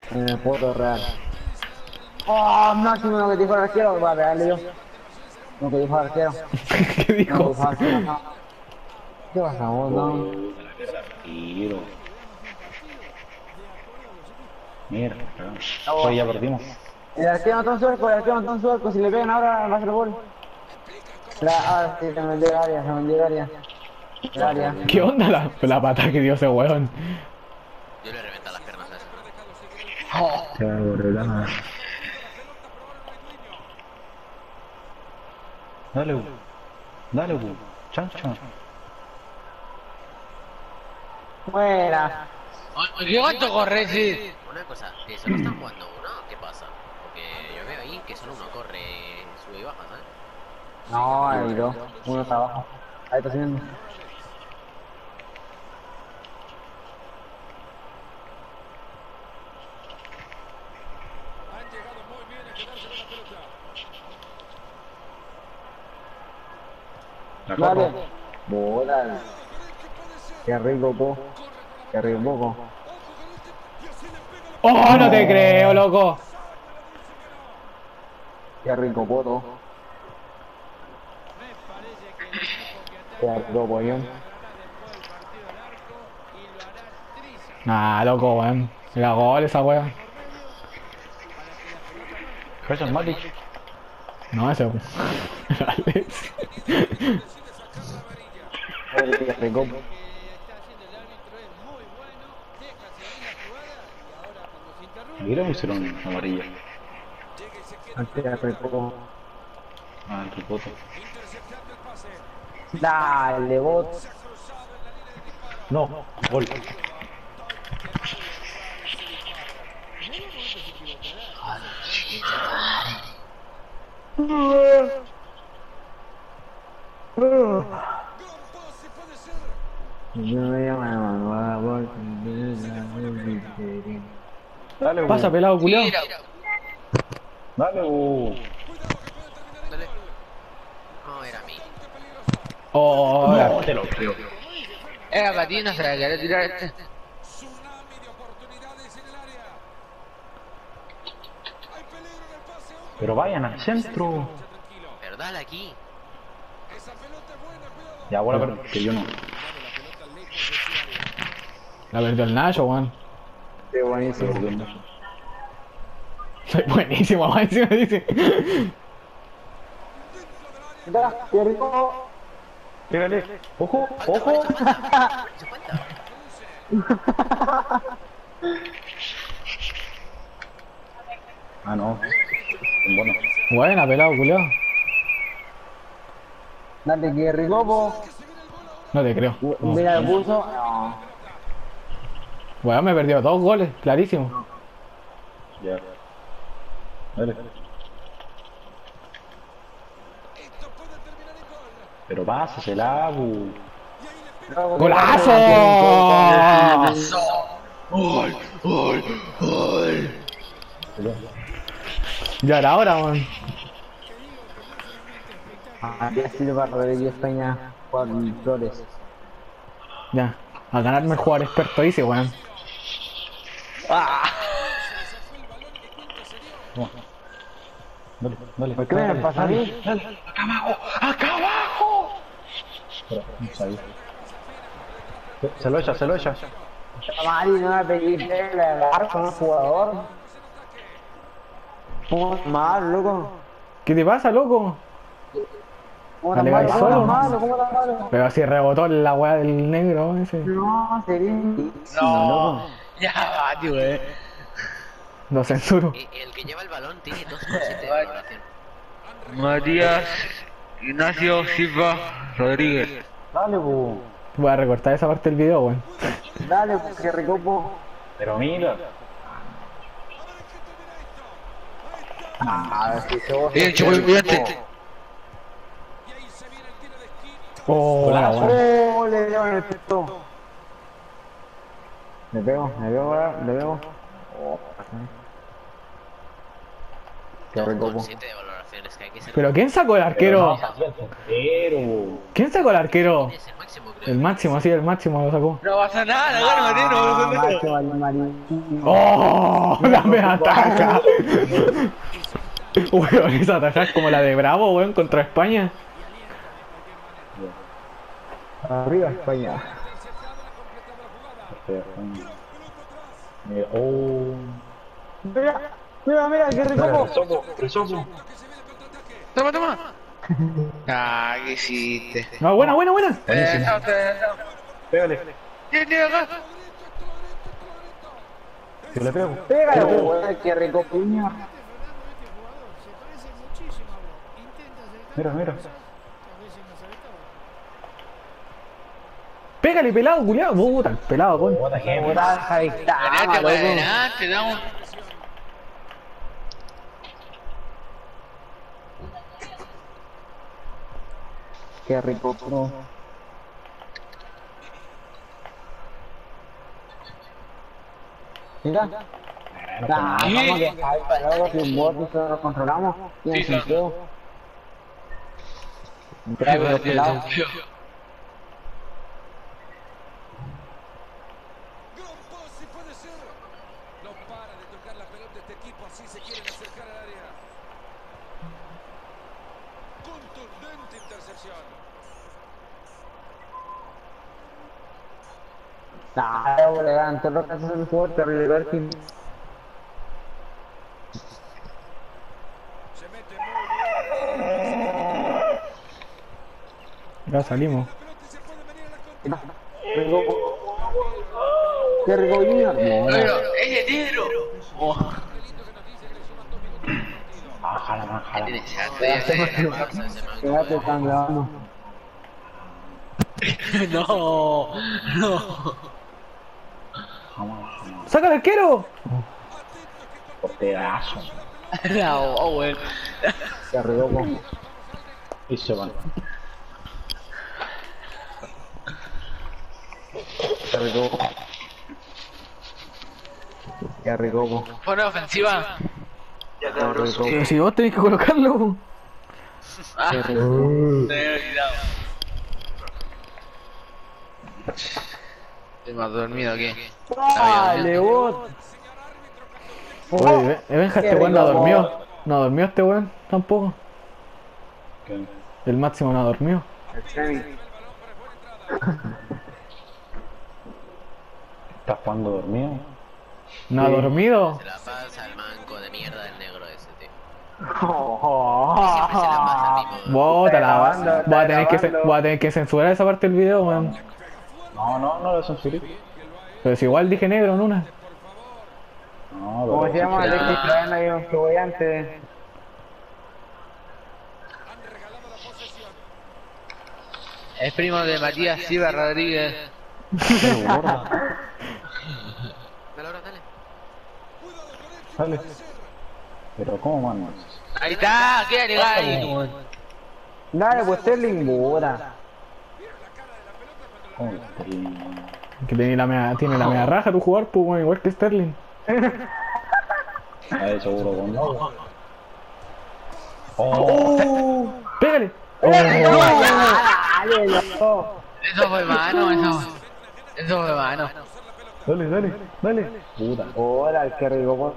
En el puto real. ¡Oh, máximo lo que dijo el arquero! Va a pegarle yo. Lo que dijo el arquero. ¿Qué Lo que dijo? dijo el arquero, no. ¿Qué pasa, vos, no? Puta, la mierda, tiro. Mierda, cagamos. Hoy ya perdimos. El arquero no está en suelco, el arquero no está en suelco. Si le pegan ahora va a ser gol. Ahora sí, se me dio el área, se me dio el área. El Ya área. ¿Qué perdimos. onda la pata que dio ese weón? Yo le reventé las piernas a ese. Se va a borrar. Dale, dale, chancho. Fuera. ¿Qué cuánto corre, sí? Una cosa, ¿solo están jugando uno? ¿Qué pasa? Porque yo veo ahí que solo uno corre, sube y baja, ¿sabes? No, hay dos. Uno está abajo. Ahí está subiendo. La Dale. copa. Bola. Qué rico, po. Qué rico, poco. ¡Oh, no te creo, loco! Qué rico, poto. Qué rico, pollón. Nah, loco, weón. La gol esa weón. Gerson Matic. No, ese weón. Alex. Qué rico. Aquí le pusieron amarilla. Qué rico. Ah, el tripoto. Dale, bot. No, gol. No me llaman, Dale, Pasa, pelado, culiao. Dale, Dale. No, era a mí. Oh, No te lo creo. Era Patina, se la quería tirar este. Pero vayan al centro. Pero dale aquí. Ya, bueno, pero que yo no. la perdió el Nacho, weón. Qué buenísimo. Soy buenísimo, weón. Encima dice. Da, qué rico. Pégale. Ojo, ojo. ¿Se cuenta? Ah, no. Bueno. Buena, pelado, culiao. Dale, qué rico, po. No te creo. No. Mira el pulso. No. Weón, me perdió 2 goles, clarísimo. Ya. Dale. Pero pásasela, bu. ¡Golazo! Ya era hora, weón. Aquí ha sido para Rodríguez Peña Juan Flores. Ya. A ganarme el jugador experto dice, weón. No. Dale, dale. ¿Por qué me pasa a mí? Dale. Acá abajo. Acá abajo. Espera, no sabía. Se lo echa, se lo echa. Mari, no me pediste la agarro con un jugador. ¿Cómo tan mal, loco? ¿Qué te pasa, loco? ¿Cómo Dale, tan malo? vai ¿Cómo tan solo. malo? ¿Cómo tan malo? Pero si rebotó la weá del negro ese. No, sería No, ya va, tío, Lo censuro. El que lleva el balón tiene 2,7 de valoración. Matías Ignacio Silva Rodríguez. Dale, bu. Voy a recortar esa parte del video, weón. Dale, bu, qué rico, bu. Pero mira. A ver si se vos. Bien, chico, bien. Oh, la weá. Oh, le dio en el pecho. Le pego, le pego. Oh, rico, po. 2,7 de valoraciones, que hay que ser... ¿Pero quién sacó el arquero? Pero... ¿Quién sacó el arquero? Es el máximo, creo. El máximo, sí, el máximo lo sacó. No pasa nada, no gana Martín, no pasa nada. Macho, vale, Marín. ¡Oh! ¡La me ataca! Weón, esa ataja es como la de Bravo, weón, contra España. Arriba España. Mira, oh... Mira, mira, mira, qué rico, po. Resopo. Toma, toma. Ah, ¿qué hiciste? No, buena, buena, buena. No. Pégale. Tiene acá. Yo le pego. Pégalo, weón, qué rico, puño. Mira, mira. Pégale, pelado, culiado. Puta, el pelado, con. What the hell? Puta, ahí está, Ganate, loco. ganate, damos. Qué rico, bro. Mira. Nah, vamos que falta, luego si un bot nosotros lo controlamos. Tiene Sí, sentido. Qué Entra por este lado. partido. Gran pase puede ser. No para de tocar la pelota este equipo, así se quieren acercar al área. Contundente intercepción. Nah, luego le dan todo lo que hace el juego terrible, ver si... Se mete muy bien. Ya salimos. La pelota y se puede venir a la contra. Rico. Qué rico, Junior. Pero, ese negro. Oh, Bájala, bájala. tiene esa Quédate tan grabando. No, no. Jamás, jamás. ¡Saca el arquero! Porterazo. No, Owen. Qué rico. Y se van. Qué rico. Qué rico. Pone ofensiva. Qué rico. Pero si vos tenés que colocarlo. Ah, Qué rico. me había olvidado. ¿Te más dormido qué? Dale, bot. Oye, Benja, Qué este weón no rico, dormió. No dormió este weón tampoco. ¿Qué? El máximo no dormió. El semi. ¿Estás jugando dormido? ¿No ha dormido? Se la pasa al manco de mierda del negro ese, tío. Oh, Siempre se la pasa al mismo. Bota la grabando, banda. está grabando. Voy a tener que censurar esa parte del video, weón. No lo censuré. Pero si igual dije negro en una. No, ¿Cómo se llama? censuré. Alexis Cadena y un cebollante. Es primo de Matías Silva Rodríguez. Dale, ahora, dale. Dale. Pero ¿cómo manos? Ahí está, queda legal ahí. Dale, pues Sterling, bota. ¿Cómo la tengo? Que tiene la media raja tu jugar, pues weón, igual que Sterling. A ver, seguro con no. Oh, ¡Pégale! Dale, loco. Eso fue mano, eso fue mano. dale. Puta. Hola, qué rico, bot.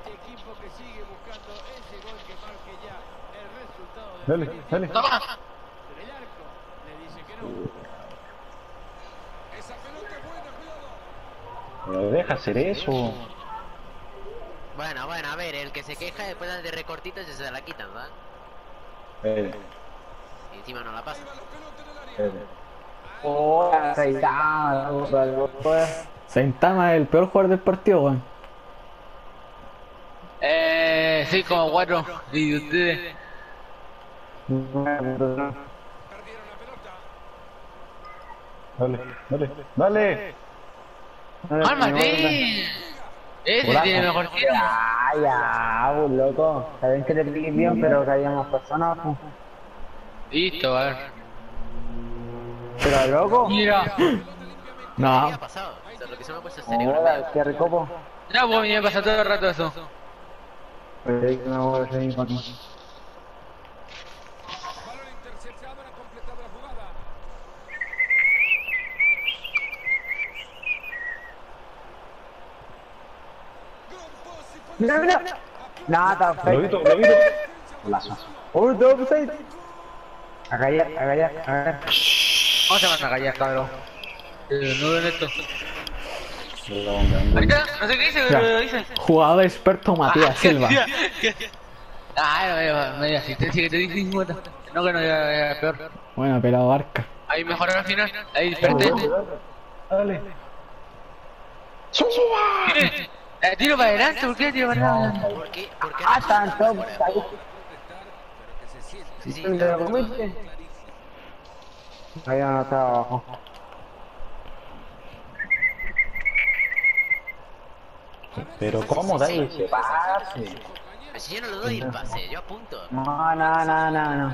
Dale. Toma. Pero deja hacer eso. Bueno, a ver, el que se queja después de recortitos se la quitan, ¿verdad? Y encima no la pasa. Hola, Saitama, loco. Saitama es el peor jugador del partido, weón. 6,4. ¿Y ustedes? Dale. ¡Cálmate! Ese tiene mejor tiro. Ya, pues, loco. Saben que te piques bien, pero que había más personas, pues. Listo, a ver. Pero, loco. Mira. ¿Qué No, ha pasado? O sea, lo que se me ha puesto el cerebro. Hola, qué rico, po. No, pues me pasa todo el rato eso. Pero ahí no voy a seguir con Balón interceptado, han completado la jugada. Mira, mira. Nada, está Lo perfecto. vi, lo vi. Golazo. Uy, dos offside. A callar, a callar, a callar. ¿Cómo se van a callar, cabrón? No ven esto. Perdón, Ahorita, no sé qué dice, pero Ya. dice. Jugador experto Matías Silva. Ah, media asistencia que te di 50. No, que no, ya peor. Bueno, pelado Barca. Ahí mejoró al final. Ahí desperté. Dale. Tiro para adelante, ¿por qué tiro para adelante? ¿Por qué? ¿Por qué Ah, no tanto. fuera de juego? Sí, sí, ¿Te lo comiste? Ahí no está abajo. Pero ¿cómo da ese pase? Pues si yo no lo doy el pase, yo apunto. No, no, no, no, no.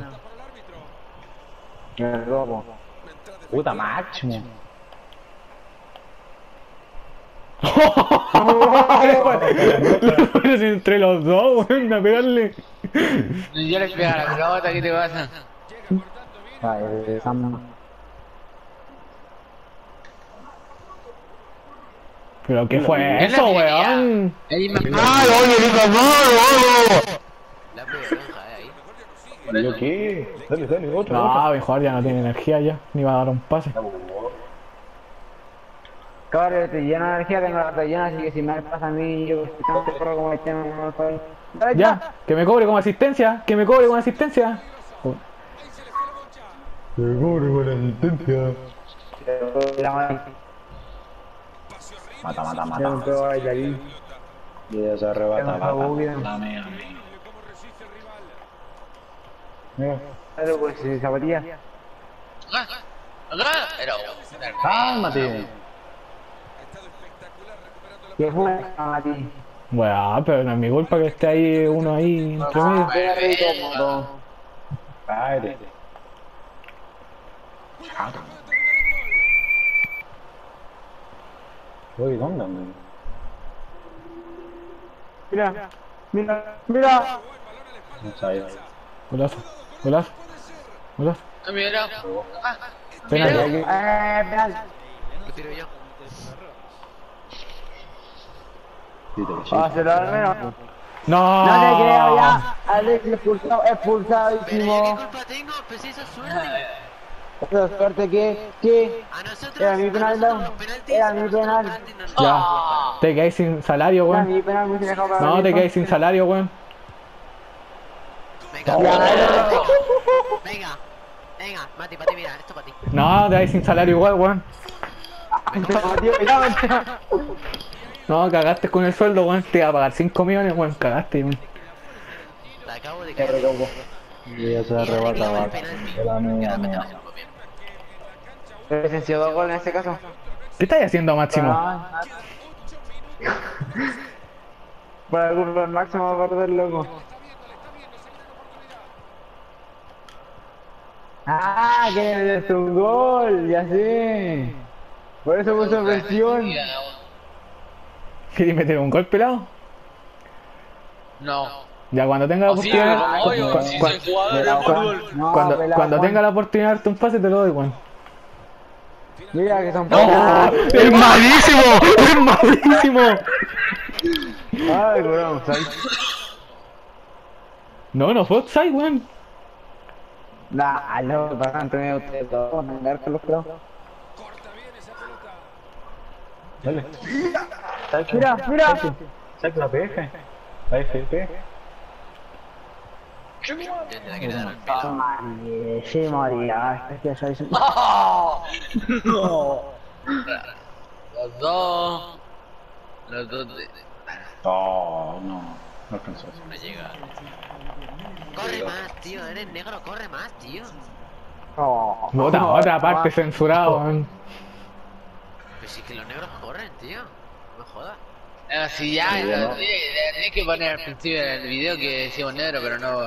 Me robo. Puta máximo. Pero si entre los dos, weón, a pegarle. Yo le pego a la pelota, ¿qué te pasa? Ay, regresamos. ¿Pero qué fue eso, weón? Ahí me La granja ahí. ¿Yo qué? Dale, dale, otro. No, mejor ya no tiene energía ya, ni va a dar un pase. Cabrón, estoy lleno de energía, tengo la bata llena, así que si me pasa a mí, yo no te corro como el tema, no me puedo. Dale, Ya, que me cobre con asistencia, que me cobre con asistencia. Me cobre con asistencia. La madre. Mata, mata, Ya mata. me pego ahí, ahí. Y ya se arrebata, Ya me mata. acabó, bien. La mía. ¿Cómo resiste el rival? Mira. Dale, pues, zapatillas. acá, pero. Cálmate. Ha estado espectacular recuperando la ¿Qué fue? A ti. Weón, pero no es mi culpa que esté ahí uno ahí entre medio. Cállate. Oye, ¿dónde ando? Mira, mira, mira. No sabía. Golazo, golazo, golazo. Mira. Penal. Penal. Lo tiro yo. Páselo al menos. No. No te creo ya. Alex expulsado, Pero expulsadísimo. yo qué culpa tengo, pues esa es suerte. Esa es suerte que. A nosotros, Era mi penal, nosotros no. los penaltis, Era mi nosotros los penal. penaltis no nos Ya, damos. te quedáis sin salario, Era weón. mi penal, me dejado para No, te mí, quedáis sin salario, weón. Venga, Ya, venga, venga, Mati, Pati, mira, esto para ti. No, te quedáis sin salario igual, weón. No, cagaste con el sueldo, weón. Te iba a pagar 5 millones, weón. Cagaste, weón. La acabo de caer. Y ya se Y arrebata, arreglamos el mata. penalti. De la mía, Ya, mía. metemos bien. Presenció 2 goles en este caso. ¿Qué estáis haciendo, Máximo? Para el grupo máximo va a perder, loco. Ah, que es un gol, ya sé. Por eso puso presión. ¿Quieres meter un gol pelado? No. Ya cuando tenga la Sí, oportunidad. obvio, si soy jugador de fútbol. No, Cuando pelado, tenga la oportunidad de darte un pase, te lo doy, weón. Mira que son ¡Oh! ¡Es malísimo! ¡Es malísimo! Ay, weón, ¿sabes? No, no fue offside, weón. Nah, no, para Antonio, ustedes dos van a andar con los pelados. Corta bien esa pelota. Dale. Mira, mira. Saca la PF. La FP. Yo te la quiero dar al pelo. Ay, sí, María, es que ya sabes. Los dos. Los dos. Oh, no. No alcanzó. No llega. Corre más, tío, eres negro, corre más, tío. Oh, Otra parte censurada, weón. Pues sí que los negros corren, tío. No me jodas. Si ya, tenés que poner al principio del video que decimos negro, pero no.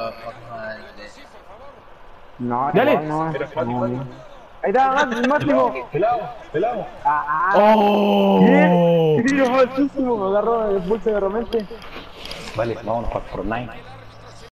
no, Dale. no, no. Ahí está, Máximo. Pelado, pelado. Ah, ¡Oh! tiro falsísimo, me agarró el pulso de repente. Vale, vámonos para Fortnite.